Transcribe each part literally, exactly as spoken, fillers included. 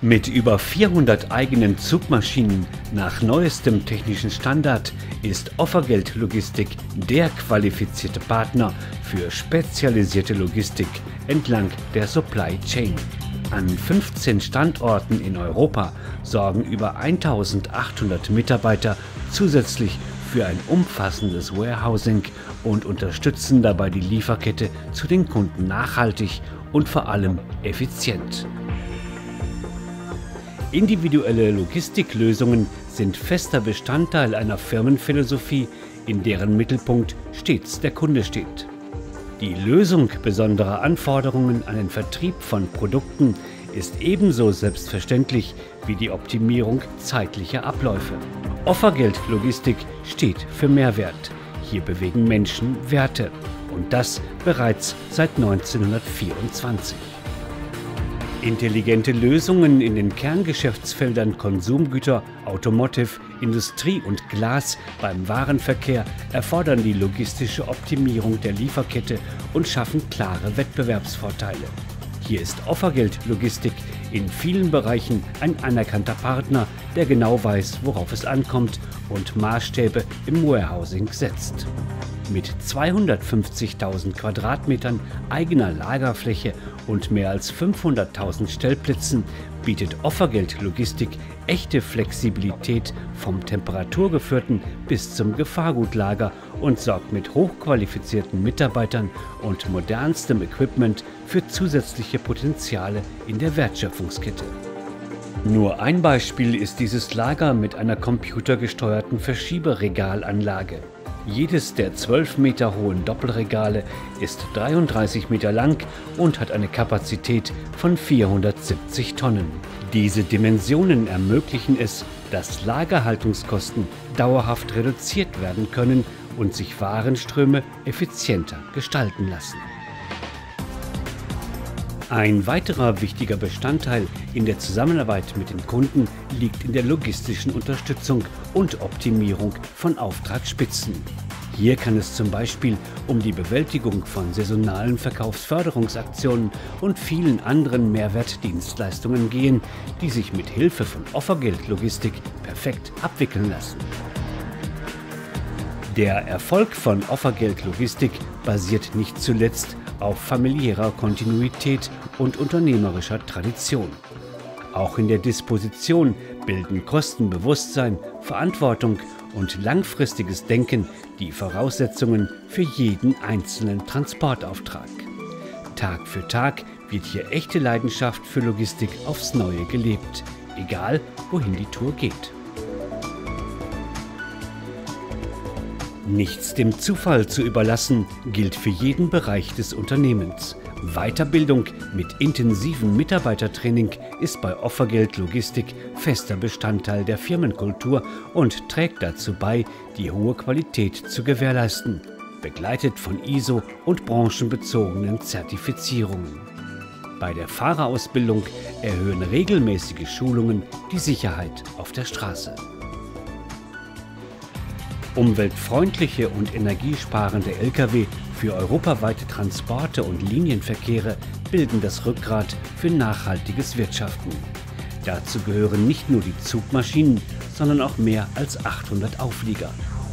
Mit über vierhundert eigenen Zugmaschinen nach neuestem technischen Standard ist Offergeld Logistik der qualifizierte Partner für spezialisierte Logistik entlang der Supply Chain. An fünfzehn Standorten in Europa sorgen über eintausendachthundert Mitarbeiter zusätzlich für ein umfassendes Warehousing und unterstützen dabei die Lieferkette zu den Kunden nachhaltig und vor allem effizient. Individuelle Logistiklösungen sind fester Bestandteil einer Firmenphilosophie, in deren Mittelpunkt stets der Kunde steht. Die Lösung besonderer Anforderungen an den Vertrieb von Produkten ist ebenso selbstverständlich wie die Optimierung zeitlicher Abläufe. Offergeld Logistik steht für Mehrwert. Hier bewegen Menschen Werte. Und das bereits seit neunzehnhundertvierundzwanzig. Intelligente Lösungen in den Kerngeschäftsfeldern Konsumgüter, Automotive, Industrie und Glas beim Warenverkehr erfordern die logistische Optimierung der Lieferkette und schaffen klare Wettbewerbsvorteile. Hier ist Offergeld Logistik in vielen Bereichen ein anerkannter Partner, der genau weiß, worauf es ankommt und Maßstäbe im Warehousing setzt. Mit zweihundertfünfzigtausend Quadratmetern eigener Lagerfläche und mehr als fünfhunderttausend Stellplätzen bietet Offergeld Logistik echte Flexibilität vom temperaturgeführten bis zum Gefahrgutlager und sorgt mit hochqualifizierten Mitarbeitern und modernstem Equipment für zusätzliche Potenziale in der Wertschöpfungskette. Nur ein Beispiel ist dieses Lager mit einer computergesteuerten Verschieberegalanlage. Jedes der zwölf Meter hohen Doppelregale ist dreiunddreißig Meter lang und hat eine Kapazität von vierhundertsiebzig Tonnen. Diese Dimensionen ermöglichen es, dass Lagerhaltungskosten dauerhaft reduziert werden können und sich Warenströme effizienter gestalten lassen. Ein weiterer wichtiger Bestandteil in der Zusammenarbeit mit den Kunden liegt in der logistischen Unterstützung und Optimierung von Auftragsspitzen. Hier kann es zum Beispiel um die Bewältigung von saisonalen Verkaufsförderungsaktionen und vielen anderen Mehrwertdienstleistungen gehen, die sich mit Hilfe von Offergeld Logistik perfekt abwickeln lassen. Der Erfolg von Offergeld Logistik basiert nicht zuletzt auf familiärer Kontinuität und unternehmerischer Tradition. Auch in der Disposition bilden Kostenbewusstsein, Verantwortung und langfristiges Denken die Voraussetzungen für jeden einzelnen Transportauftrag. Tag für Tag wird hier echte Leidenschaft für Logistik aufs Neue gelebt, egal wohin die Tour geht. Nichts dem Zufall zu überlassen, gilt für jeden Bereich des Unternehmens. Weiterbildung mit intensivem Mitarbeitertraining ist bei Offergeld Logistik fester Bestandteil der Firmenkultur und trägt dazu bei, die hohe Qualität zu gewährleisten, begleitet von I S O und branchenbezogenen Zertifizierungen. Bei der Fahrerausbildung erhöhen regelmäßige Schulungen die Sicherheit auf der Straße. Umweltfreundliche und energiesparende L K W für europaweite Transporte und Linienverkehre bilden das Rückgrat für nachhaltiges Wirtschaften. Dazu gehören nicht nur die Zugmaschinen, sondern auch mehr als achthundert Auflieger.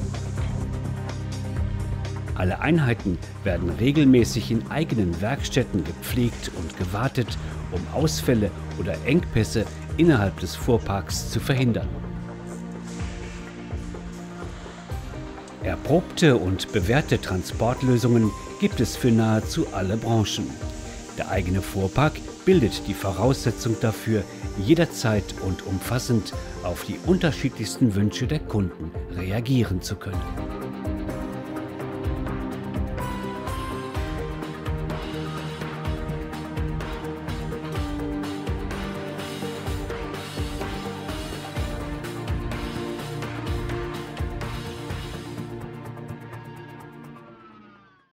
Alle Einheiten werden regelmäßig in eigenen Werkstätten gepflegt und gewartet, um Ausfälle oder Engpässe innerhalb des Fuhrparks zu verhindern. Erprobte und bewährte Transportlösungen gibt es für nahezu alle Branchen. Der eigene Fuhrpark bildet die Voraussetzung dafür, jederzeit und umfassend auf die unterschiedlichsten Wünsche der Kunden reagieren zu können.